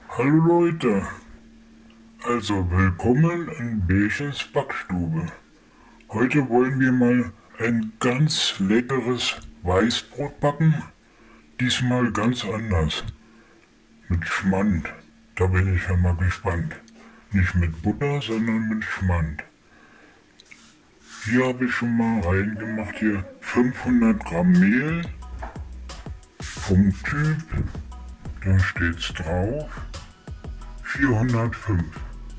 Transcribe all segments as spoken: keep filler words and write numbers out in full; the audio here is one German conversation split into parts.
Hallo Leute, also willkommen in Bärchens Backstube. Heute wollen wir mal ein ganz leckeres Weißbrot backen, diesmal ganz anders, mit Schmand. Da bin ich ja mal gespannt. Nicht mit Butter, sondern mit Schmand. Hier habe ich schon mal reingemacht, hier fünfhundert Gramm Mehl vom Typ, da steht's drauf. vierhundertfünf.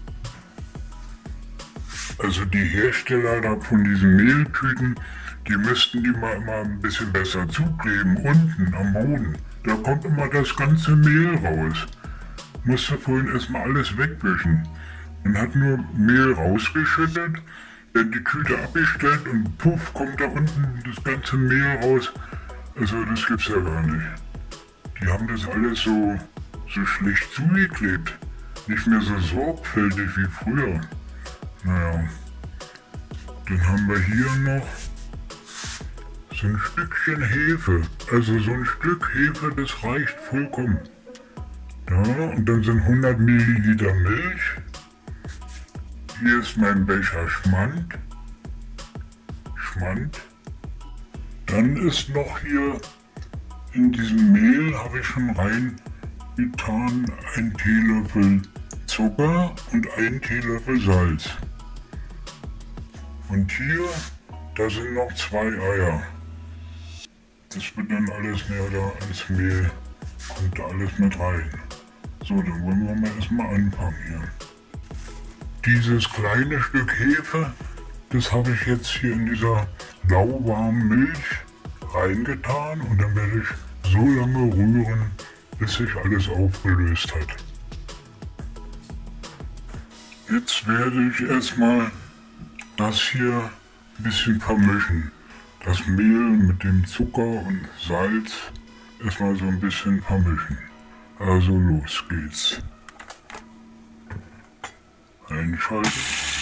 Also die Hersteller da von diesen Mehltüten, die müssten die mal immer ein bisschen besser zukleben, unten am Boden. Da kommt immer das ganze Mehl raus. Musste vorhin erstmal alles wegwischen. Man hat nur Mehl rausgeschüttet, dann die Tüte abgestellt und puff, kommt da unten das ganze Mehl raus. Also das gibt's ja gar nicht. Die haben das alles so, so schlecht zugeklebt. Nicht mehr so sorgfältig wie früher. Naja, dann haben wir hier noch so ein Stückchen Hefe. Also so ein Stück Hefe, das reicht vollkommen. Da, und dann sind hundert Milliliter Milch. Hier ist mein Becher Schmand. Schmand. Dann ist noch hier in diesem Mehl, habe ich schon rein getan, ein Teelöffel Zucker und ein Teelöffel Salz. Und hier, da sind noch zwei Eier. Das wird dann alles mehr da ins Mehl, kommt da alles mit rein. So, dann wollen wir mal erstmal anfangen hier. Dieses kleine Stück Hefe, das habe ich jetzt hier in dieser lauwarmen Milch reingetan und dann werde ich so lange rühren, bis sich alles aufgelöst hat. Jetzt werde ich erstmal das hier ein bisschen vermischen. Das Mehl mit dem Zucker und Salz erstmal so ein bisschen vermischen. Also los geht's. Einschalten.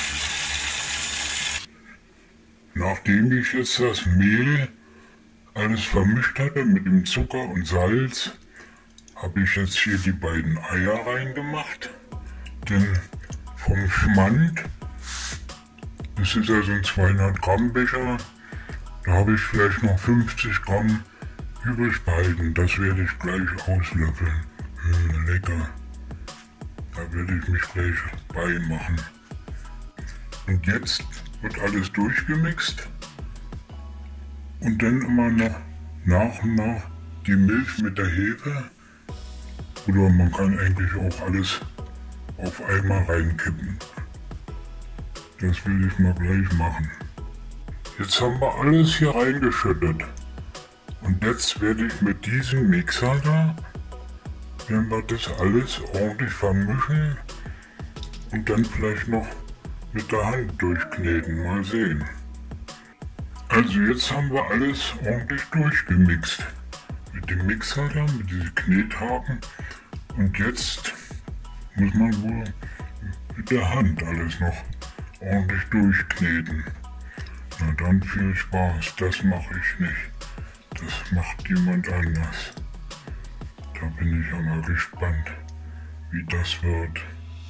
Nachdem ich jetzt das Mehl alles vermischt hatte mit dem Zucker und Salz, habe ich jetzt hier die beiden Eier reingemacht. Denn vom Schmand, das ist also ein zweihundert Gramm Becher, da habe ich vielleicht noch fünfzig Gramm übrig behalten. Das werde ich gleich auslöffeln. Hm, lecker. Da werde ich mich gleich beimachen. Und jetzt wird alles durchgemixt. Und dann immer noch nach und nach die Milch mit der Hefe. Oder man kann eigentlich auch alles auf einmal reinkippen. Das will ich mal gleich machen. Jetzt haben wir alles hier reingeschüttet. Und jetzt werde ich mit diesem Mixer da, wenn wir das alles ordentlich vermischen und dann vielleicht noch mit der Hand durchkneten. Mal sehen. Also jetzt haben wir alles ordentlich durchgemixt. Mit dem Mixer da, mit diesem Knethaken. Und jetzt muss man wohl mit der Hand alles noch ordentlich durchkneten. Na dann viel Spaß, das mache ich nicht. Das macht jemand anders. Da bin ich ja mal gespannt, wie das wird.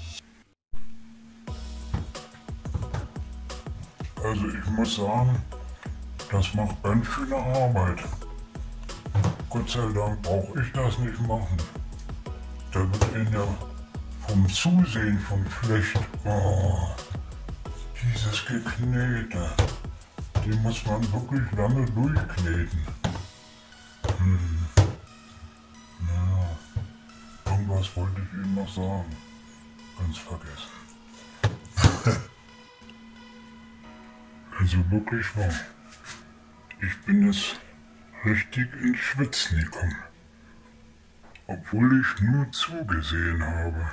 Also ich muss sagen, das macht ganz schöne Arbeit. Gott sei Dank brauche ich das nicht machen. Da wird ihnen ja vom Zusehen schon schlecht. Oh, dieses Geknete, den muss man wirklich lange durchkneten. Hm. Ja, irgendwas wollte ich Ihnen noch sagen. Ganz vergessen. Also wirklich wahr. Ich bin jetzt richtig ins Schwitzen gekommen. Obwohl ich nur zugesehen habe.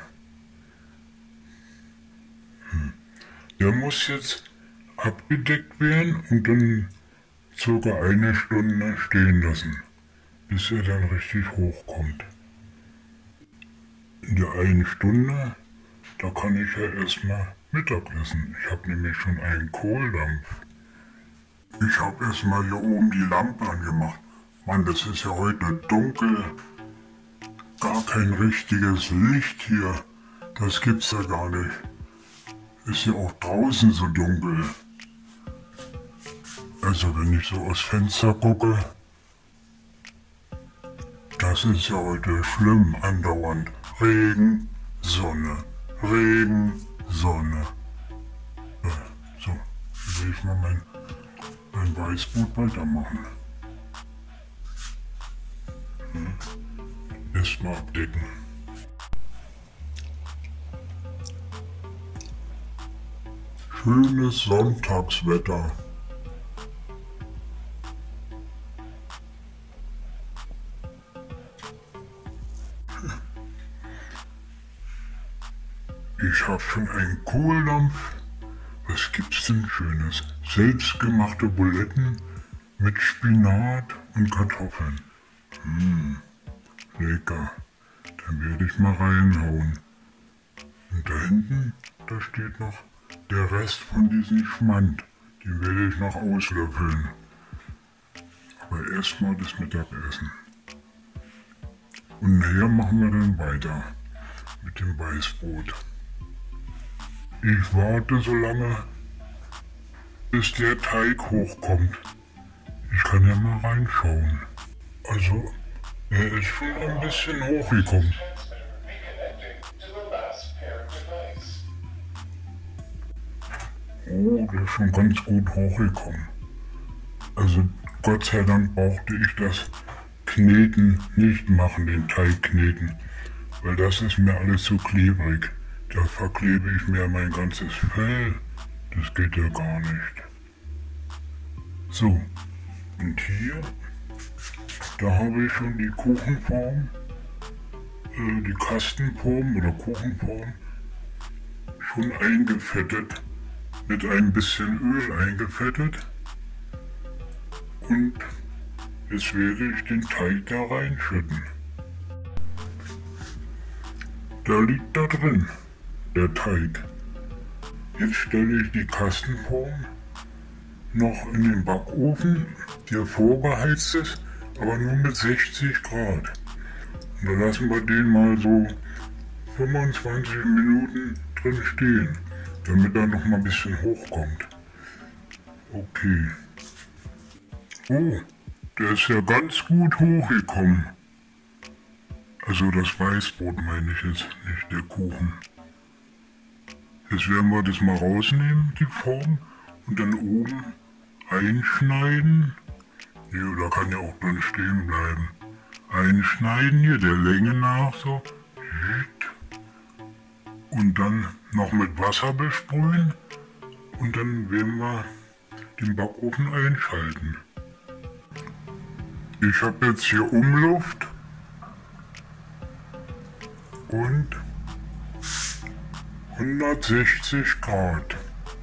Hm. Der muss jetzt abgedeckt werden und dann circa eine Stunde stehen lassen, bis er dann richtig hochkommt. In der einen Stunde, da kann ich ja erstmal Mittag essen. Ich habe nämlich schon einen Kohldampf. Ich habe erstmal hier oben die Lampe angemacht. Mann, das ist ja heute dunkel. gar kein richtiges Licht hier. Das gibt's ja gar nicht. Ist ja auch draußen so dunkel. Also wenn ich so aus Fenster gucke, das ist ja heute schlimm, andauernd. Regen, Sonne, Regen, Sonne. Äh, so, will ich mal mein, mein Weißbrot weitermachen. Hm. Erstmal abdecken. Schönes Sonntagswetter. Ich hab schon einen Kohldampf. Was gibt's denn Schönes? Selbstgemachte Buletten mit Spinat und Kartoffeln. Mmh, lecker. Dann werde ich mal reinhauen. Und da hinten, da steht noch der Rest von diesem Schmand. Den werde ich noch auslöffeln. Aber erstmal das Mittagessen. Und nachher machen wir dann weiter mit dem Weißbrot. Ich warte so lange, bis der Teig hochkommt. Ich kann ja mal reinschauen. Also, er ist schon ein bisschen hochgekommen. Oh, der ist schon ganz gut hochgekommen. Also, Gott sei Dank brauchte ich das Kneten nicht machen, den Teig kneten. Weil das ist mir alles zu klebrig. Da verklebe ich mir mein ganzes Fell. Das geht ja gar nicht. So, und hier, da habe ich schon die Kuchenform, äh, die Kastenform oder Kuchenform schon eingefettet, mit ein bisschen Öl eingefettet. Und jetzt werde ich den Teig da reinschütten. Da liegt da drin der Teig. Jetzt stelle ich die Kastenform noch in den Backofen, der vorgeheizt ist, aber nur mit sechzig Grad. Und da lassen wir den mal so fünfundzwanzig Minuten drin stehen, damit er noch mal ein bisschen hochkommt. Okay. Oh, der ist ja ganz gut hochgekommen. Also das Weißbrot meine ich jetzt, nicht der Kuchen. Jetzt werden wir das mal rausnehmen, die Form, und dann oben einschneiden. Hier, da kann ja auch drin stehen bleiben. Einschneiden hier, der Länge nach so. Und dann noch mit Wasser besprühen. Und dann werden wir den Backofen einschalten. Ich habe jetzt hier Umluft. Und hundertsechzig Grad.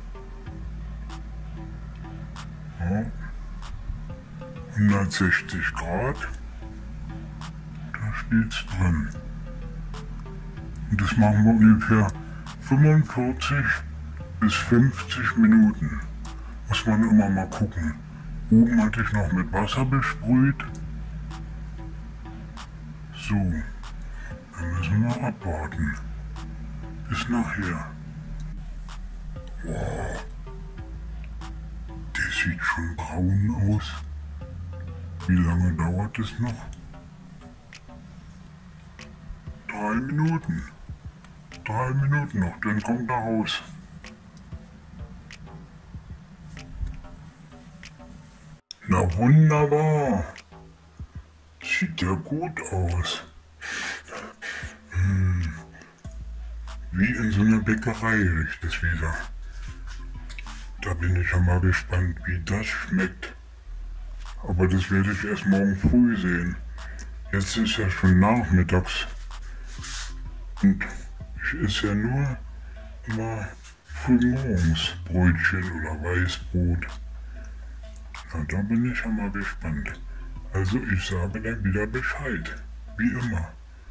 Ja. hundertsechzig Grad. Da steht's drin. Und das machen wir ungefähr fünfundvierzig bis fünfzig Minuten. Muss man immer mal gucken. Oben hatte ich noch mit Wasser besprüht. So. Dann müssen wir abwarten. Bis nachher. Wow. Der sieht schon braun aus. Wie lange dauert es noch? Drei Minuten. Drei Minuten noch, dann kommt er raus. Na wunderbar. Sieht ja gut aus. Hm. Wie in so einer Bäckerei riecht es wieder. Da bin ich ja mal gespannt, wie das schmeckt. Aber das werde ich erst morgen früh sehen. Jetzt ist ja schon nachmittags. Und ich esse ja nur immer frühmorgens Brötchen oder Weißbrot. Na, da bin ich ja mal gespannt. Also ich sage dann wieder Bescheid. Wie immer.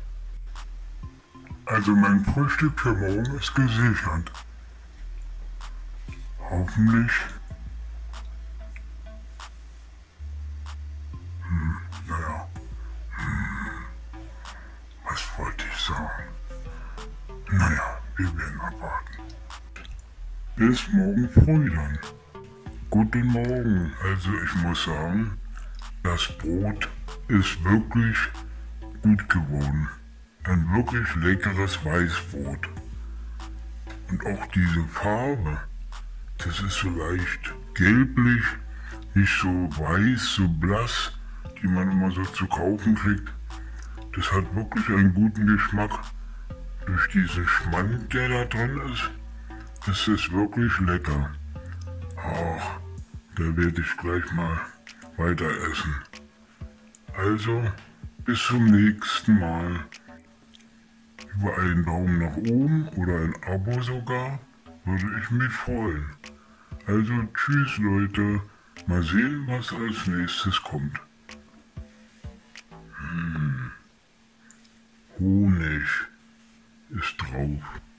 Also mein Frühstück für morgen ist gesichert. Hoffentlich. Hm, naja. Hm. Was sagen. Naja, wir werden abwarten. Bis morgen früh dann. Guten Morgen. Also ich muss sagen, das Brot ist wirklich gut geworden. Ein wirklich leckeres Weißbrot. Und auch diese Farbe, das ist so leicht gelblich, nicht so weiß, so blass, die man immer so zu kaufen kriegt. Das hat wirklich einen guten Geschmack. Durch diesen Schmand, der da drin ist, ist es wirklich lecker. Ach, da werde ich gleich mal weiter essen. Also, bis zum nächsten Mal. Über einen Daumen nach oben oder ein Abo sogar, würde ich mich freuen. Also tschüss Leute, mal sehen, was als nächstes kommt. Hm. Honig ist drauf.